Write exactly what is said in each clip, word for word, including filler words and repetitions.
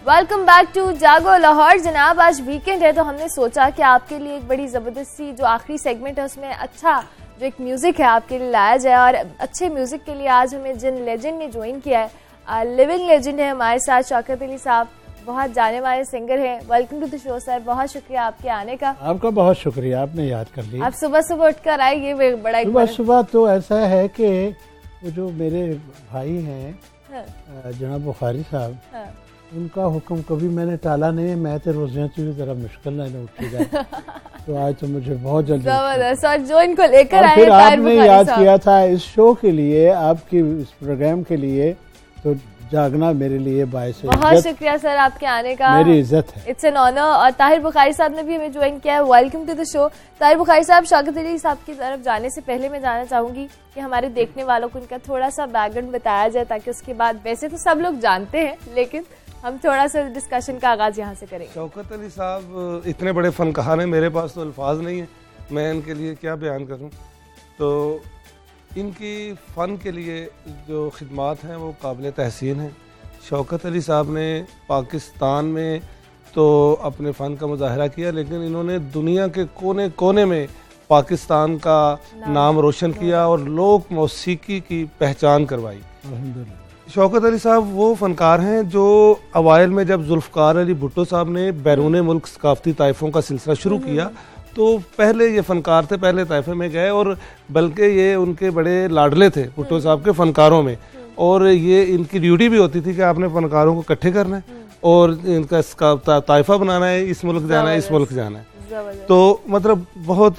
Welcome back to जागो लाहौर। जनाब आज वीकेंड है तो हमने सोचा कि आपके लिए एक बड़ी ज़बरदस्त सी जो आखिरी सेगमेंट है उसमें अच्छा जो एक म्यूज़िक है आपके लिए लाया जाए। और अच्छे म्यूज़िक के लिए आज हमें जिन लेजेंड ने ज्वाइन किया है, लिविंग लेजेंड है हमारे साथ शौकत अली साहब, बहुत जाने वाले सिंगर हैं। Welcome to the show sir, बहुत शुक्रिया आपके आने का। आपका बहुत शुक्रिया, आपने याद कर लिया। आप सुबह सुबह उठकर आए, ये बड़ा सुबह सुबह तो ऐसा है कि वो जो मेरे भाई हैं हाँ। जनाब बुखारी साहब हाँ। उनका हुक्म कभी मैंने टाला नहीं। मैं तो रोजियां चीज़ जरा मुश्किल नहीं उठी जाए तो आज तो मुझे बहुत जल्दी जबरदस्त और जो इनको लेकर आए फिर आपने याद किया था इस शो के लिए, आपकी इस प्रोग्राम के लिए, तो जागना मेरे लिए बायस है। बहुत शुक्रिया सर आपके आने का, मेरी इज्जत है। It's an honour. और ताहिर बुखारी साहब ने भी हमें ज्वाइन किया है। Welcome to the show Tahir Bukhari Sahab. Shaukat Ali साहब की तरफ जाने से पहले मैं जानना चाहूंगी कि हमारे देखने वालों को इनका थोड़ा सा बैकग्राउंड बताया जाए ताकि उसके बाद, वैसे तो सब लोग जानते हैं लेकिन हम थोड़ा सा डिस्कशन का आगाज यहाँ से करेंगे। शौकत अली साहब इतने बड़े फनकार हैं, मेरे पास तो अल्फाज नहीं है, मैं इनके लिए क्या बयान करूँ। तो इनकी फ़न के लिए जो खिदमात हैं वो काबिल तहसीन हैं। शौकत अली साहब ने पाकिस्तान में तो अपने फ़न का मुजाहरा किया, लेकिन इन्होंने दुनिया के कोने कोने में पाकिस्तान का नाम, नाम रोशन किया और लोक मौसीकी की पहचान करवाई। शौकत अली साहब वो फ़नकार हैं जो अवाइल में जब जुल्फ़कार अली भुट्टो साहब ने बैरून मुल्क सकाफ़ती ताइफ़ों का सिलसिला शुरू किया तो पहले ये फ़नकार थे, पहले ताइफ़े में गए और बल्कि ये उनके बड़े लाडले थे भुट्टो साहब के फ़नकारों में। और ये इनकी ड्यूटी भी होती थी कि आपने फनकारों को इकट्ठे करना है और इनका ताइफा बनाना है, इस मुल्क जाना है, इस मुल्क जाना है। तो मतलब बहुत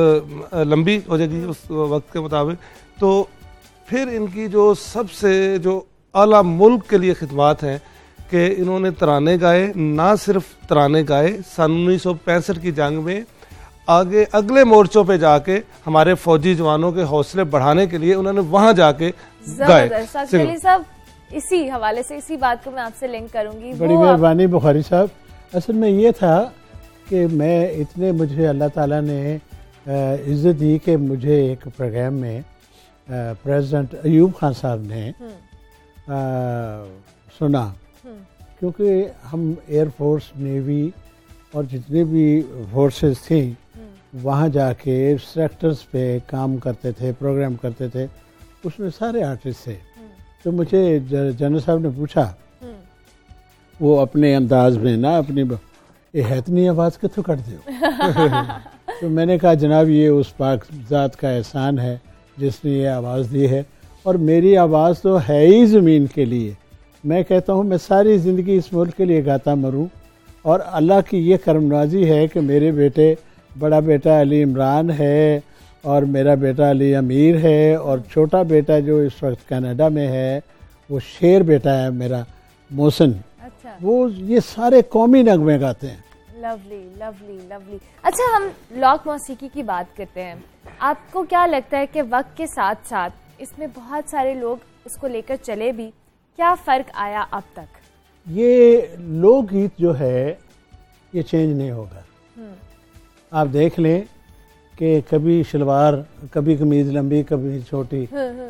लंबी हो जाएगी उस वक्त के मुताबिक। तो फिर इनकी जो सबसे जो आला मुल्क के लिए खिदमात हैं कि इन्होंने तराने गाए, ना सिर्फ तराने गाए, सन उन्नीस सौ पैंसठ की जंग में आगे अगले मोर्चों पे जाके हमारे फौजी जवानों के हौसले बढ़ाने के लिए उन्होंने वहां जाके गाए। साहब इसी हवाले से इसी बात को मैं आपसे लिंक करूंगी। बड़ी मेहरबानी बुखारी साहब। असल में ये था कि मैं इतने मुझे अल्लाह ताला ने इज्जत दी कि मुझे एक प्रोग्राम में प्रेसिडेंट अयूब खान साहब ने आ, सुना, क्योंकि हम एयरफोर्स, नेवी और जितने भी फोर्सेस थी वहाँ जाके सेक्टर्स पे काम करते थे, प्रोग्राम करते थे, उसमें सारे आर्टिस्ट थे। तो मुझे जनरल साहब ने पूछा, वो अपने अंदाज में ना अपनी ये हैतनी आवाज़ कितों कर दो तो मैंने कहा जनाब ये उस पाक ज़ात का एहसान है जिसने ये आवाज़ दी है और मेरी आवाज़ तो है ही ज़मीन के लिए। मैं कहता हूँ मैं सारी ज़िंदगी इस मुल्क के लिए गाता मरूँ और अल्लाह की ये करमनवाजी है कि मेरे बेटे, बड़ा बेटा अली इमरान है और मेरा बेटा अली अमीर है और छोटा बेटा जो इस वक्त कनाडा में है वो शेर बेटा है मेरा मोहसिन। अच्छा। वो ये सारे कौमी नगमे गाते हैं। Lovely lovely lovely. अच्छा, हम लॉक मौसीकी की बात करते हैं। आपको क्या लगता है कि वक्त के साथ साथ इसमें बहुत सारे लोग इसको लेकर चले भी, क्या फ़र्क आया अब तक? ये लोकगीत जो है ये चेंज नहीं होगा। आप देख लें कि कभी शलवार, कभी कमीज लंबी, कभी छोटी,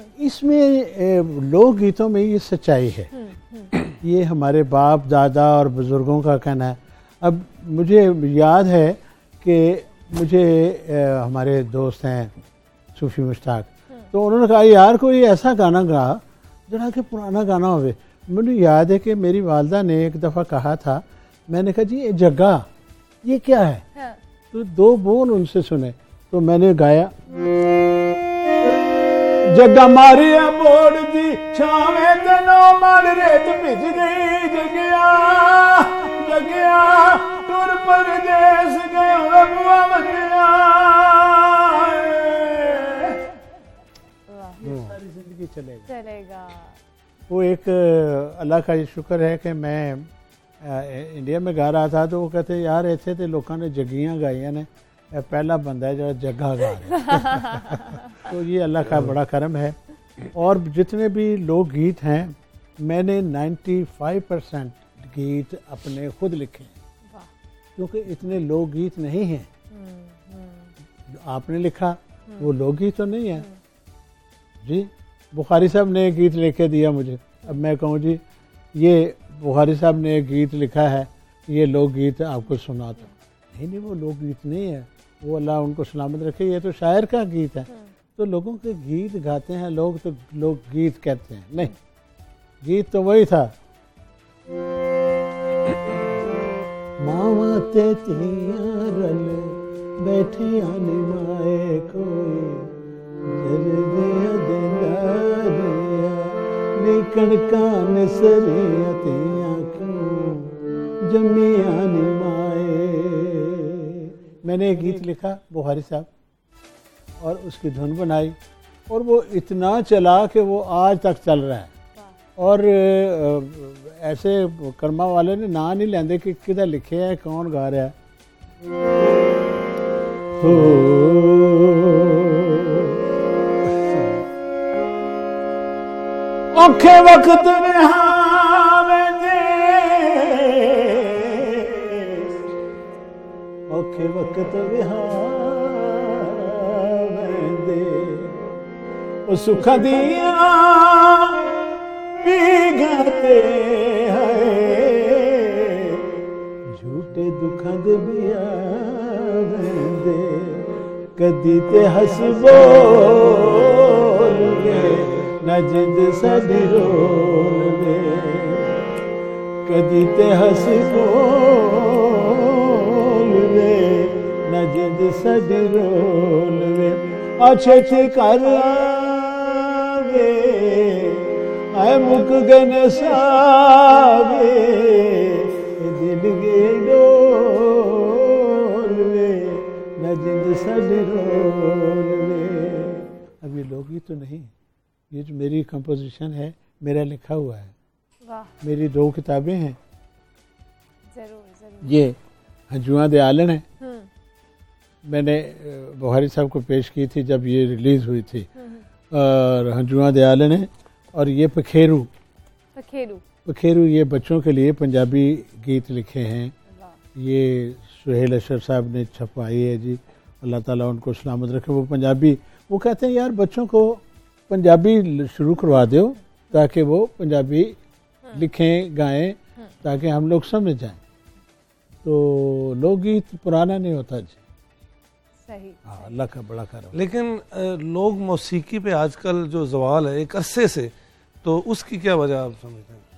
इसमें लोकगीतों में ये सच्चाई है। ये हमारे बाप दादा और बुजुर्गों का कहना है। अब मुझे याद है कि मुझे ए, हमारे दोस्त हैं सूफी मुश्ताक, तो उन्होंने कहा यार कोई ऐसा गाना गा जरा कि पुराना गाना होवे। मुझे याद है कि मेरी वालदा ने एक दफ़ा कहा था, मैंने कहा जी ये जग्गा ये क्या है? हाँ। तो दो बोल उनसे सुने तो मैंने गाया, जग्गा मारिया बोड़ दी छावे तनो मन रेत भिज गई जगिया जगिया टुर परदेस गयो बुआ मतिया। सारी जिंदगी चलेगा चलेगा। वो एक अल्लाह का शुक्र है कि मैं आ, इंडिया में गा रहा था तो वो कहते यार ऐसे तो लोगों ने जग्गियाँ गाइया ने, पहला बंदा है जो जग्गा गा रहा तो ये अल्लाह का बड़ा करम है। और जितने भी लोक गीत हैं मैंने पचानवे परसेंट गीत अपने खुद लिखे हैं, क्योंकि इतने लोक गीत नहीं हैं। आपने लिखा वो लोक गीत तो नहीं है जी। बुखारी साहब ने गीत लिखे दिया मुझे, अब मैं कहूँ जी ये बुखारी साहब ने एक गीत लिखा है, ये लोकगीत आपको सुनाता हूँ। नहीं नहीं वो लोकगीत नहीं है, वो अल्लाह उनको सलामत रखे, ये तो शायर का गीत है। तो लोगों के गीत गाते हैं लोग, तो लोकगीत कहते हैं। नहीं, गीत तो वही था। मावा ते तियां रल बैठे निमाए कोई जरदिया देंदारिया निकण कान सरिया तियां क्यों जमिया निमाए। मैंने एक गीत लिखा बुखारी साहब और उसकी धुन बनाई और वो इतना चला कि वो आज तक चल रहा है। और ऐसे कर्मा वाले ने ना नहीं लेंदे कि किधर लिखे है, कौन गा रहा है। हो औखे वक्त में हावेंदे, औखे वक्त में हावेंदे ओ सुख दिया गाते हैं झूठे दुखा दे बिया दे कदी ते हस बोलगे न जिंद साडी रोलगे कदी ते हस बोलगे न जिंद साडी रोलगे अच्छे थे कर आवे आए मुक गन सावे दिल गे डोल वे न जिंद सड रोल वे। अब ये लोकगीत तो नहीं, ये जो मेरी कंपोजिशन है, मेरा लिखा हुआ है। वाह। मेरी दो किताबें हैं। जरूर जरूर। ये हंजुआ दे आलन है, मैंने बुखारी साहब को पेश की थी जब ये रिलीज हुई थी। और हंजुआ दे आलन है और ये पखेरू पखेरू पखेरू ये बच्चों के लिए पंजाबी गीत लिखे हैं। ये सुहेल अशरफ साहब ने छपवाई है जी, अल्लाह ताला उनको सलामत रखे। वो पंजाबी, वो कहते हैं यार बच्चों को पंजाबी शुरू करवा दो ताकि वो पंजाबी लिखें गाएं ताकि हम लोग समझ जाएं। तो लोकगीत पुराना नहीं होता जी। सही। हाँ, अल्लाह का बड़ा करम। लेकिन लोग मौसीकी पे आजकल जो ज़वाल है एक अरसे से, तो उसकी क्या वजह आप समझते हैं?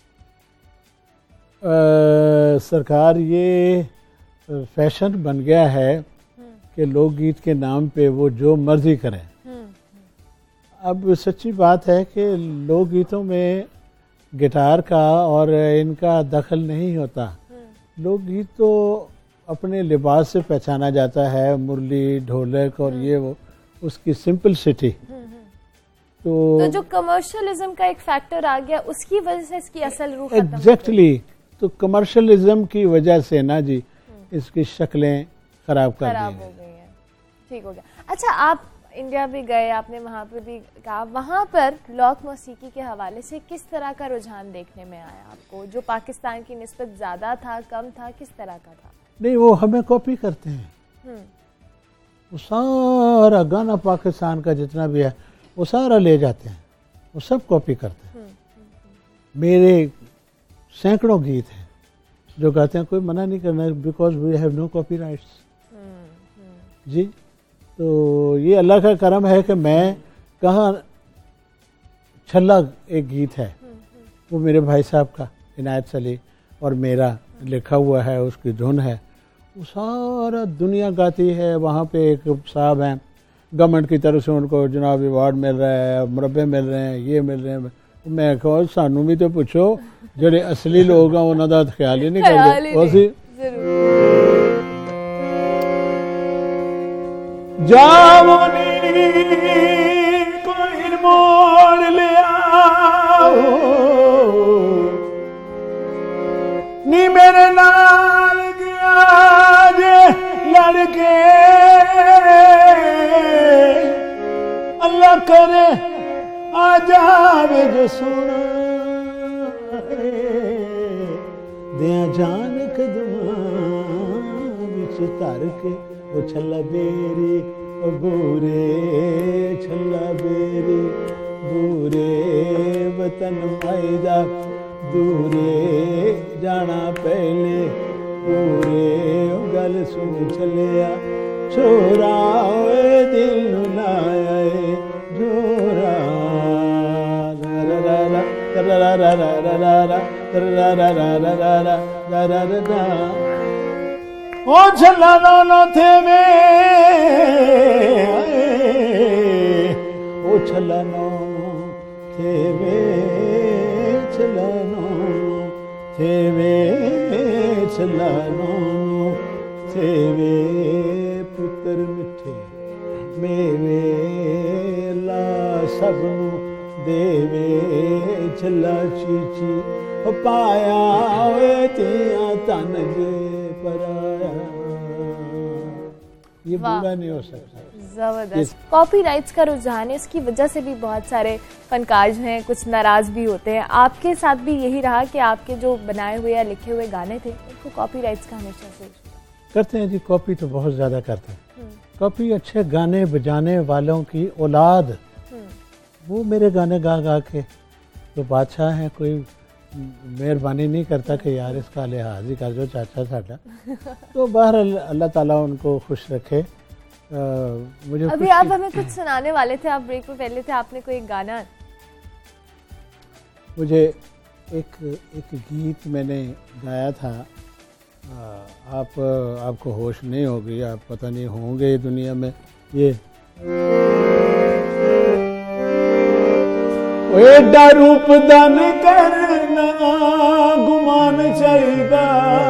सरकार ये फैशन बन गया है कि लोकगीत के नाम पे वो जो मर्जी करें। अब सच्ची बात है कि लोकगीतों में गिटार का और इनका दखल नहीं होता। लोकगीत तो अपने लिबास से पहचाना जाता है, मुरली ढोलक और ये वो उसकी सिंपलिसिटी। तो, तो जो कमर्शियलिज्म का एक फैक्टर आ गया उसकी वजह से इसकी असल रूह खत्म। एग्जैक्टली, तो कमर्शियलिज्म की वजह से ना जी इसकी शक्लें खराब कर खराब हो गई हैं। ठीक हो गया। अच्छा, आप इंडिया भी गए, आपने वहाँ पर भी कहा, वहाँ पर लोक मौसीकी के हवाले से किस तरह का रुझान देखने में आया आपको? जो पाकिस्तान की निस्बत ज़्यादा था, कम था, किस तरह का था? नहीं, वो हमें कॉपी करते हैं। वो सारा गाना पाकिस्तान का जितना भी है वो सारा ले जाते हैं, वो सब कॉपी करते हैं। मेरे सैकड़ों गीत हैं जो गाते हैं, कोई मना नहीं करना, because we have no copyrights जी। तो ये अल्लाह का करम है कि मैं कहाँ, छल्ला एक गीत है वो मेरे भाई साहब का, इनायत सली, और मेरा लिखा हुआ है, उसकी धुन है, वो सारा दुनिया गाती है। वहाँ पे एक साहब हैं, गवर्नमेंट की तरफ से उनको जनाब अवार्ड मिल रहा है, मुरब्बे मिल रहे हैं, ये मिल रहे हैं। मैं कहो सानू भी तो पूछो, ਜਿਹੜੇ असली लोग हैं उन्हों का ख्याल ही नहीं करते। जावनी कोई मोड़ लिया नी मेरे नाल गया जे लड़के, अल्लाह करे आ जावे जो सुन दिया जान कदमा बिच धर के ओ छल्ला बेरी ओ बूरे छल्ला बेरी बूरे वतन माईदा दूरे जाना पहले पूरे गल सुन चलिया छोरा ओए दिल लाया जोरा ओ छला नो थे वे ओ छला नो थे वे छला नो थे वे छला नो थे वे पुत्र मिठे मेवे ला सबनू देवे छला चीची पाया वे तिया तन जे पराया ये पूरा नहीं हो सकता। जबरदस्त। कॉपीराइट्स का रुझान है, इसकी वजह से भी बहुत सारे फनकार जो हैं कुछ नाराज भी होते हैं। आपके साथ भी यही रहा कि आपके जो बनाए हुए या लिखे हुए गाने थे उनको कॉपीराइट्स का हमेशा से करते हैं जी? कॉपी तो बहुत ज्यादा करते हैं। कॉपी अच्छे गाने बजाने वालों की औलाद, वो मेरे गाने गा गा के तो बादशाह हैं, कोई मेहरबानी नहीं करता कि यार इसका लिहाज ही कर जो चाचा साडा। तो बहरहाल अल्लाह ताला उनको खुश रखे। आ, मुझे अभी आप हमें कुछ सुनाने वाले थे, आप ब्रेक में पहले थे, आपने कोई गाना? मुझे एक एक गीत मैंने गाया था, आ, आप आपको होश नहीं होगी, आप पता नहीं होंगे दुनिया में। ये एडा रूप दान करना गुमान चाहिदा,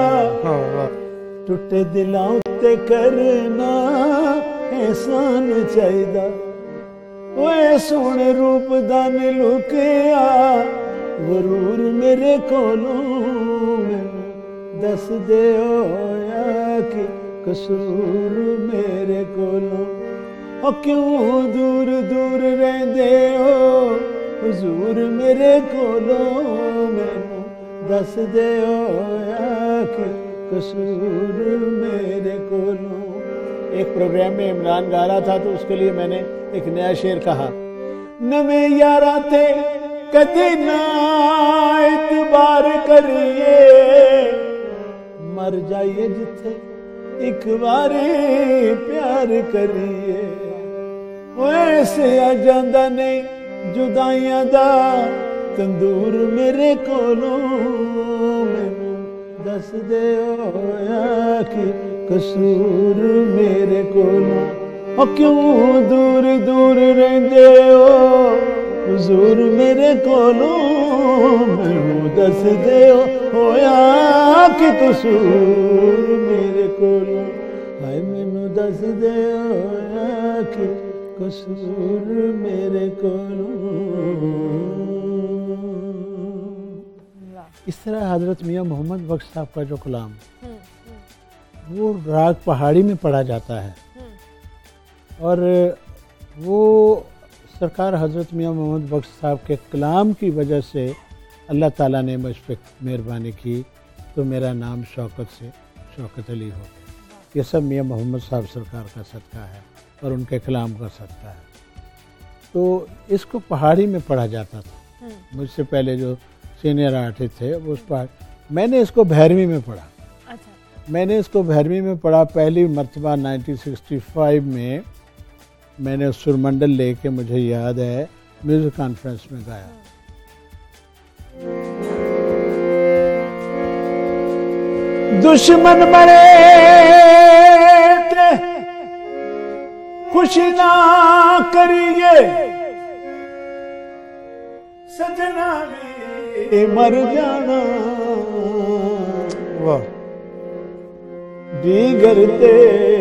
टुटे दिलां उत्ते करना एहसान चाहिदा। ओए सोने रूप दान लुकिया गरूर मेरे कोलों मैनू दस दे होया कि कसूर मेरे कोलों। ओ क्यों दूर दूर रहंदे हो हुजूर मेरे कोलों मैनू दस दे होया कि कसूर मेरे कोलों। एक प्रोग्राम में इमरान गा रहा था तो उसके लिए मैंने एक नया शेर कहा, नवे यारा ते कदी ना इतबार करिए, मर जाइए जिथे एक बार प्यार करिए। ओए से आ जांदा नहीं जुदाइयां दा तंदूर मेरे कोलों मैनू दस दे होया कि कसूर मेरे कोलों। ओ क्यों दूर दूर रहंदे हो हुजूर मेरे कोलों मैनू दस दे होया कि कसूर मेरे कोलों। हाय मैनू दस दे होया कि कसूर मेरे कोलों। इस तरह हजरत मियाँ मोहम्मद बख्श साहब का जो कलाम वो राग पहाड़ी में पढ़ा जाता है, और वो सरकार हजरत मियाँ मोहम्मद बख्श साहब के कलाम की वजह से अल्लाह ताला ने मुझ पर मेहरबानी की तो मेरा नाम शौकत से शौकत अली हो गया। ये सब मियाँ मोहम्मद साहब सरकार का सदका है और उनके कलाम का सदका है। तो इसको पहाड़ी में पढ़ा जाता था। मुझसे पहले जो सीनियर आर्टिस्ट थे वो उस पहाड़, मैंने इसको भैरवी में पढ़ा। अच्छा। मैंने इसको भैरवी में पढ़ा पहली मरतबा नाइनटीन सिक्सटी फाइव में। मैंने सुरमंडल लेके मुझे याद है म्यूजिक कॉन्फ्रेंस में गाया। दुश्मन बड़े खुशी ना करिए सजना भी मर जाना। वाह। दीगर ते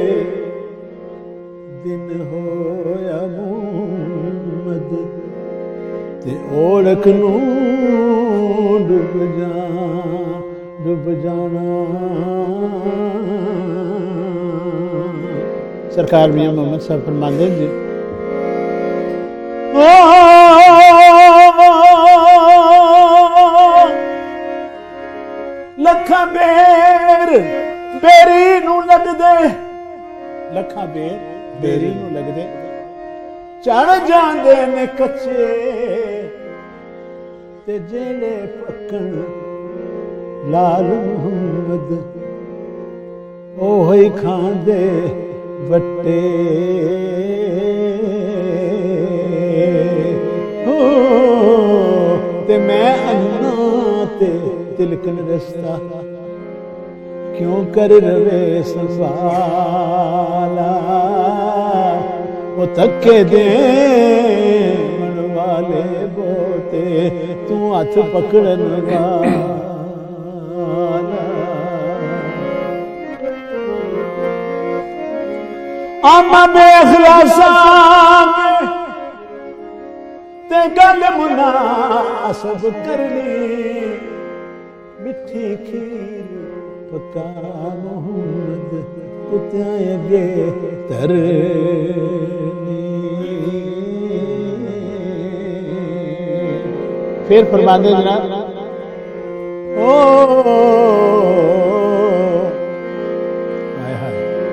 दिन होया मुहम्मद ते ओढ़क नू डुब जा डुब जाना। सरकार मियां मोहम्मद साहब फरमाते जी, लखा बेर बेरी नू लग दे, लखा बेर बेरी नू लग दे, चढ़ जांदे ने कच्चे ते जेले वेखण लाल मुहम्मद ओही खांदे बट्टे हो ते मैं अन्ना ते तिलकन रस्ता क्यों कर रवे संभाला वो तके दे वाले बोते तू हाथ पकड़न वाला आमा बेखलासा ते गल मुनासब करनी मिठी खीर पका मोहम्मद कुत्ते अगे तरनी फिर फरमाते जनाब ओ हाय हाय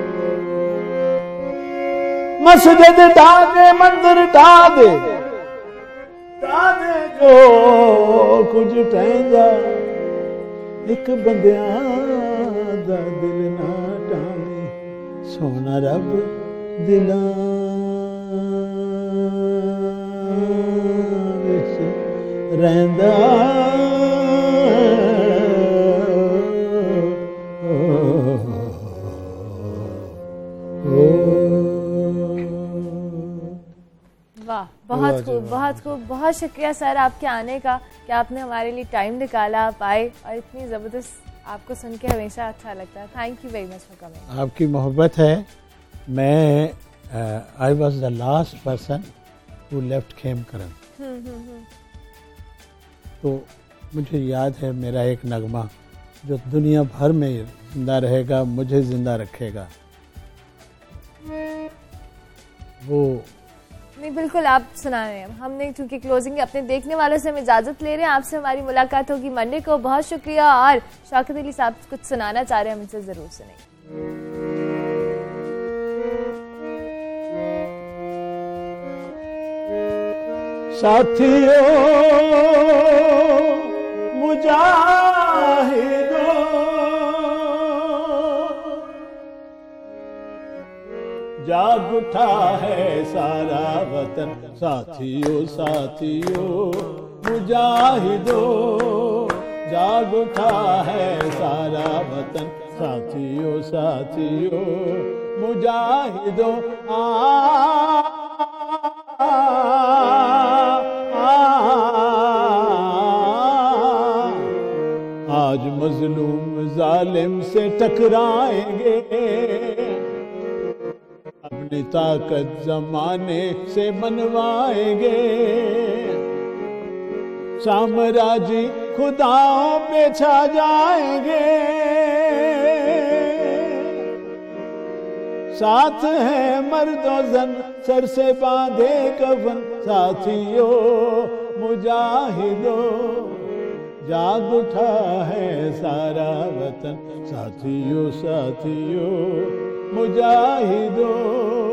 मस्जिद ढा दे मंदिर ढा दे ढा दे जो कुछ ठहंदा एक बंदियां दा दिल ना टावे सोना रब दिलां विच रहंदा वाह, बहुत खूब, बहुत खूब। बहुत शुक्रिया सर आपके आने का कि आपने हमारे लिए टाइम निकाला, आप आए और इतनी ज़बरदस्त आपको सुन के हमेशा अच्छा लगता है। Thank you very much for coming. आपकी मोहब्बत है। मैं I was the last person who left Khemkaran, तो मुझे याद है मेरा एक नगमा जो दुनिया भर में जिंदा रहेगा, मुझे जिंदा रखेगा। वो नहीं, बिल्कुल आप सुना रहे हैं। हमने चूंकि क्लोजिंग अपने देखने वालों से हम इजाज़त ले रहे हैं। आपसे हमारी मुलाकात होगी मंडे को। बहुत शुक्रिया। और शौकत अली साहब कुछ सुनाना चाह रहे हैं, मुझसे ज़रूर सुनें। साथियों मुजाहिदों जाग उठा है सारा वतन, साथियों साथियों मुजाहिदों जाग उठा है सारा वतन, साथियों साथियों मुजाहिदों आ, आ, आ, आज मजलूम जालिम से टकराएंगे, अपनी ताकत जमाने से मनवाएंगे, साम्राज्य खुदाओं पे छा जाएंगे, साथ है मर्दो जन सर से बांधे कफन, साथियों मुजाहिदों जाग उठा है सारा वतन, साथियों साथियों मुजाहिदों